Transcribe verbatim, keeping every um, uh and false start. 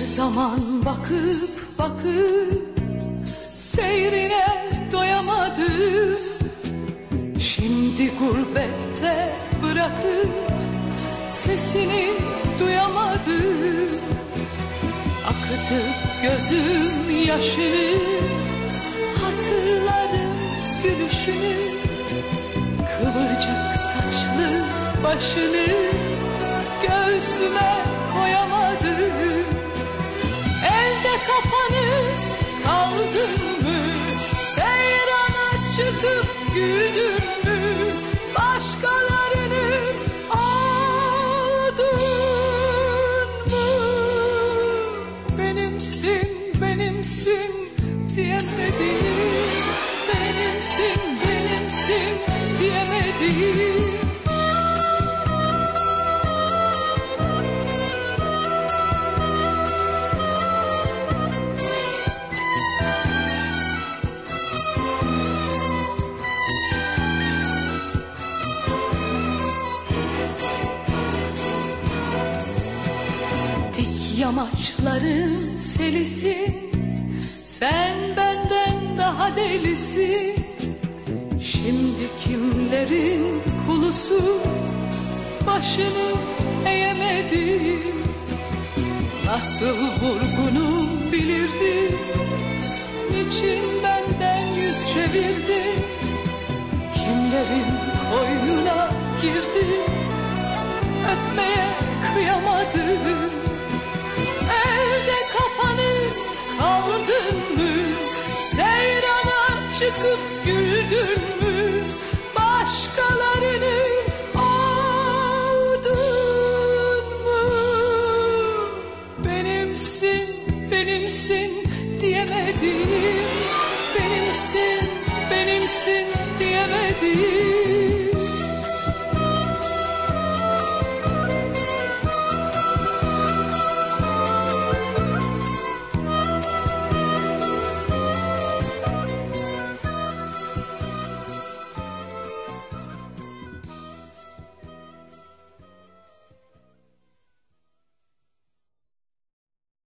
zaman bakıp bakıp seyrine doyamadım. Şimdi gurbette bırakıp sesini duyamadım. Akıtıp gözüm yaşını, hatırlarım gülüşünü. Kıvırcık saçlı başını göğsüme koyamadım. Elde kapanıp kaldın mı? Seyrana çıkıp güldün mü? Başkalarını aldın mı? Benimsin, benimsin diyemedim. Benimsin, benimsin diyemedim. Dik yamaçların selisin, sen benden daha delisin. Şimdi kimlerin kulusun, başını eğemedin. Nasıl vurgunum bilirdin, niçin benden yüz çevirdin? Kimlerin koynuna girdin, öpmeye kıyamadım. Evde kapanıp kaldın mı? Seyrana çıkıp güldün mü? Başkalarını aldın mı? Benimsin, benimsin diyemedim. Benimsin, benimsin